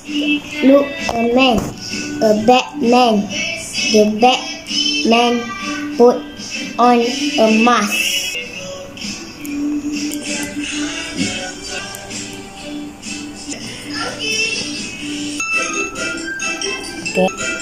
Look, a man, a Batman. The Batman put on a mask. Okay.